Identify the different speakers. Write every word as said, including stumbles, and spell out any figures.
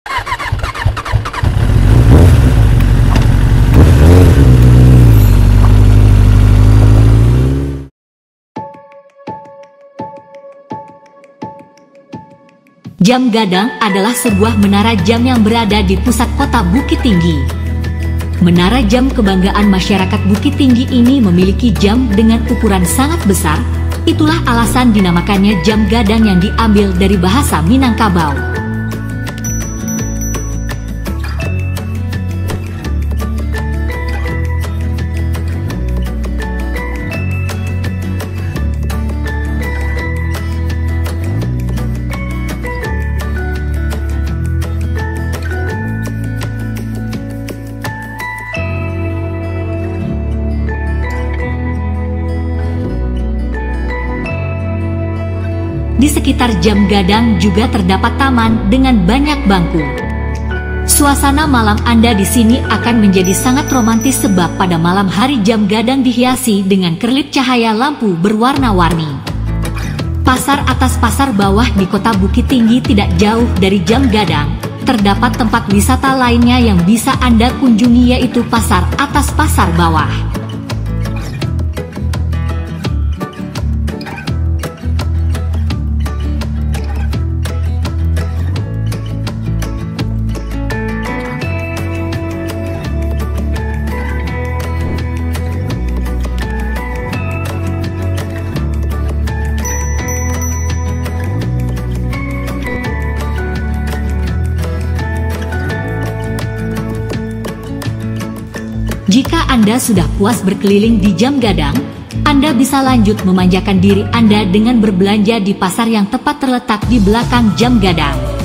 Speaker 1: Jam Gadang adalah sebuah menara jam yang berada di pusat kota Bukit Tinggi. Menara jam kebanggaan masyarakat Bukit Tinggi ini memiliki jam dengan ukuran sangat besar. Itulah alasan dinamakannya Jam Gadang yang diambil dari bahasa Minangkabau. Di sekitar Jam Gadang juga terdapat taman dengan banyak bangku. Suasana malam Anda di sini akan menjadi sangat romantis sebab pada malam hari Jam Gadang dihiasi dengan kerlip cahaya lampu berwarna-warni. Pasar atas pasar bawah di kota Bukit Tinggi tidak jauh dari Jam Gadang. Terdapat tempat wisata lainnya yang bisa Anda kunjungi yaitu pasar atas pasar bawah. Jika Anda sudah puas berkeliling di Jam Gadang, Anda bisa lanjut memanjakan diri Anda dengan berbelanja di pasar yang tepat terletak di belakang Jam Gadang.